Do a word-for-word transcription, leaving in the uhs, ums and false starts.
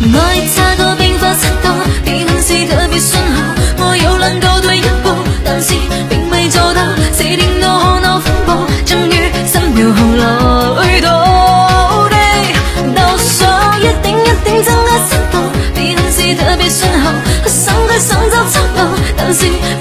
愛差個變化速度，變是特別順候。我有能夠退一步，但是並未做到。四點多看到風暴，終於三秒後來到地，倒數一定一定增加速度，變是特別順候。想佢想走速度，但是